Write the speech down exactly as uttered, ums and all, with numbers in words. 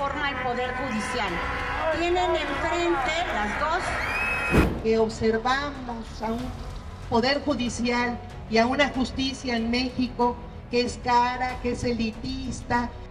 reforma al Poder Judicial. Tienen enfrente las dos. Que observamos a un Poder Judicial y a una justicia en México que es cara, que es elitista,